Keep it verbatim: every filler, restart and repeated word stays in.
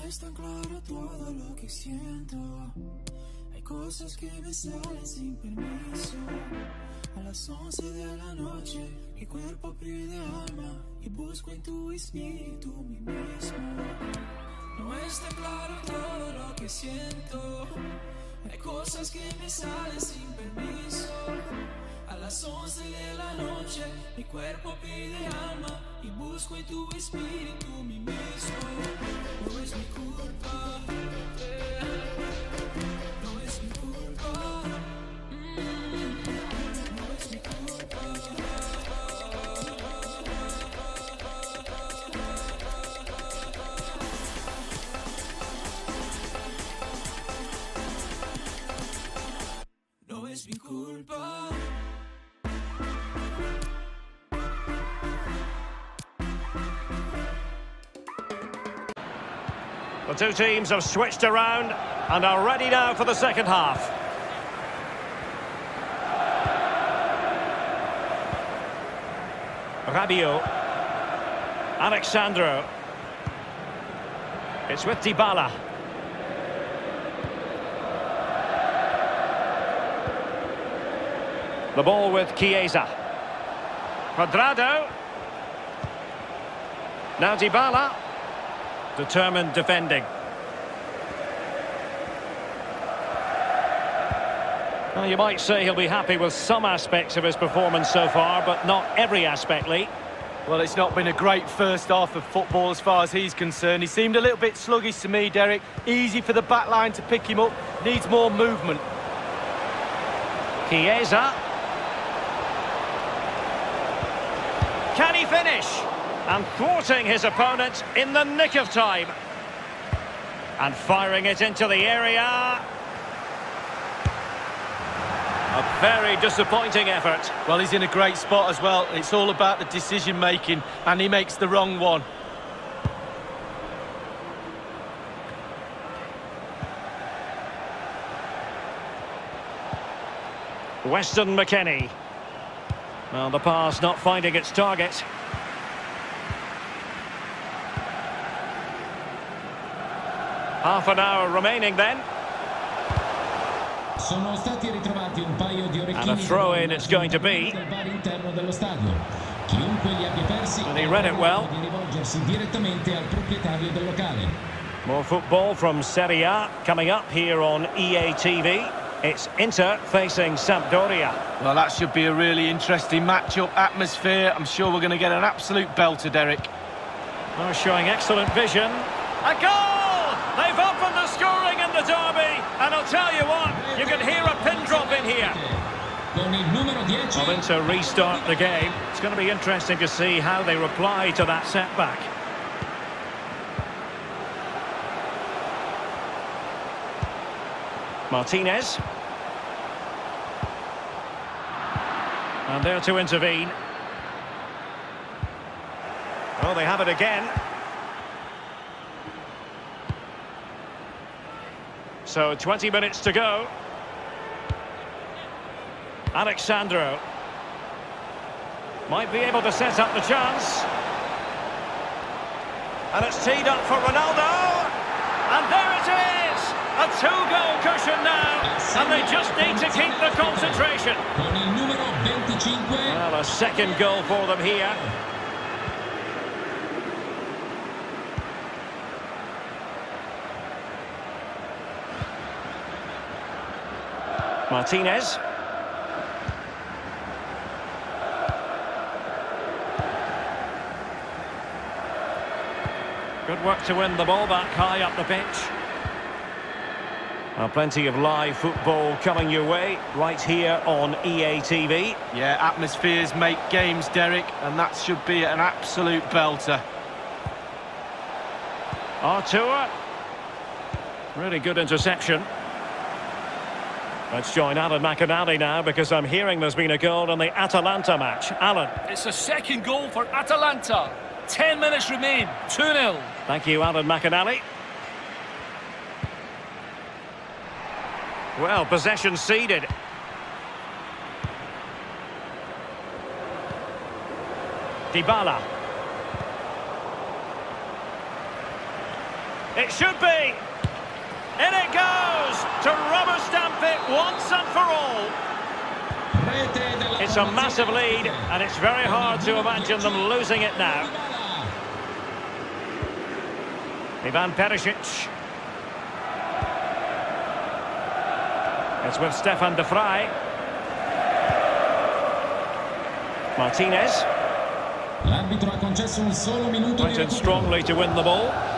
es tan claro todo lo que siento. Hay cosas que me salen sin permiso. A las once de la noche mi cuerpo pide alma y busco en tu espíritu mí mismo. No está claro todo lo que siento. Hay cosas que me salen sin permiso. A las once de la noche mi cuerpo pide alma y busco en tu espíritu mí mismo. No es mi culpa, no es mi culpa, no es mi culpa. No es mi culpa. The two teams have switched around and are ready now for the second half. Rabiot. Alexandro. It's with Dybala. The ball with Chiesa. Cuadrado. Now Dybala. Determined defending. Well, you might say he'll be happy with some aspects of his performance so far, but not every aspect, Lee. Well, it's not been a great first half of football as far as he's concerned. He seemed a little bit sluggish to me, Derek. Easy for the back line to pick him up. Needs more movement. Chiesa. Can he finish? And thwarting his opponent in the nick of time. And firing it into the area. A very disappointing effort. Well, he's in a great spot as well. It's all about the decision-making, and he makes the wrong one. Weston McKennie. Well, the pass not finding its target. Half an hour remaining then. Sono stati ritrovati un paio di orecchini. And a throw-in it's going to be. And he read it well. More football from Serie A coming up here on E A T V. It's Inter facing Sampdoria. Well, that should be a really interesting match-up atmosphere. I'm sure we're going to get an absolute belter, Derek. Oh, showing excellent vision. A goal! They've opened the scoring in the derby, and I'll tell you what, you can hear a pin drop in here. Well, Inter restart the game. It's going to be interesting to see how they reply to that setback. Martinez. And there to intervene. Well, they have it again. So twenty minutes to go. Alexandro might be able to set up the chance. And it's teed up for Ronaldo. And there it is! A two-goal cushion now. And they just need to keep the concentration. Well, a second goal for them here. Martinez. Good work to win the ball back high up the pitch. Well, plenty of live football coming your way right here on E A T V. Yeah, atmospheres make games, Derek, and that should be an absolute belter. Artur. Really good interception. Let's join Alan McInally now, because I'm hearing there's been a goal in the Atalanta match. Alan. It's a second goal for Atalanta. Ten minutes remain. two nil. Thank you, Alan McInally. Well, possession ceded. Dybala. It should be. In it goes to rubber stamp it once and for all. It's a massive lead, and it's very hard to imagine them losing it now. Ivan Perisic. It's with Stefan de Vrij. Martinez. L'arbitro ha concesso un solo minuto di Went in strongly to win the ball.